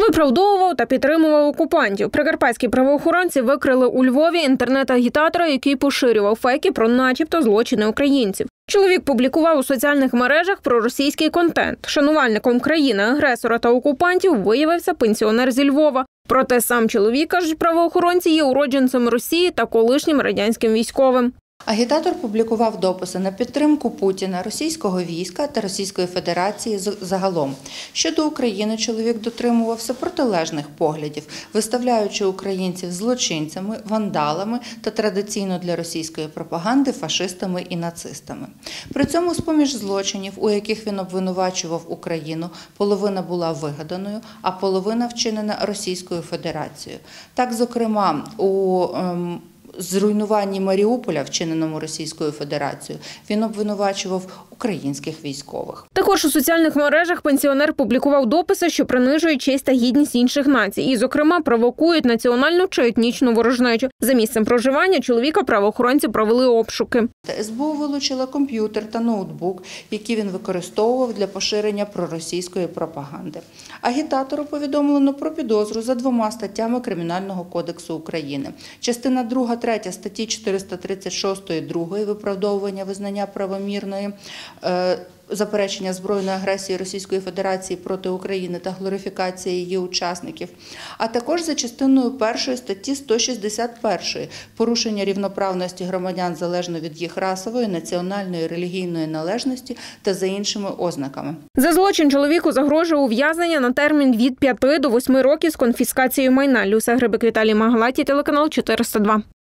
Виправдовував та підтримував окупантів. Прикарпатські правоохоронці викрили у Львові інтернет-агітатора, який поширював фейки про начебто злочини українців. Чоловік публікував у соціальних мережах проросійський контент. Шанувальником країни-агресора та окупантів виявився пенсіонер зі Львова. Проте сам чоловік, кажуть правоохоронці, є уродженцем Росії та колишнім радянським військовим. Агітатор публікував дописи на підтримку Путіна, російського війська та Російської Федерації загалом. Щодо України чоловік дотримувався протилежних поглядів, виставляючи українців злочинцями, вандалами та традиційно для російської пропаганди фашистами і нацистами. При цьому з-поміж злочинів, у яких він обвинувачував Україну, половина була вигаданою, а половина вчинена Російською Федерацією. Так, зокрема, у зруйнуванні Маріуполя, вчиненому Російською Федерацією, він обвинувачував українських військових. Також у соціальних мережах пенсіонер публікував дописи, що принижують честь та гідність інших націй і, зокрема, провокують національну чи етнічну ворожнечу. За місцем проживання чоловіка правоохоронці провели обшуки. СБУ вилучила комп'ютер та ноутбук, які він використовував для поширення проросійської пропаганди. Агітатору повідомлено про підозру за 2 статтями Кримінального кодексу України. Частина 2-3 статті 436-2 виправдовування визнання правомірної заперечення збройної агресії Російської Федерації проти України та глорифікації її учасників, а також за частиною 1 статті 161 порушення рівноправності громадян залежно від їх расової, національної, релігійної належності та за іншими ознаками. За злочин чоловіку загрожує ув'язнення на термін від 5 до 8 років з конфіскацією майна. Люся Грибик, Віталій Магалаті, телеканал 402.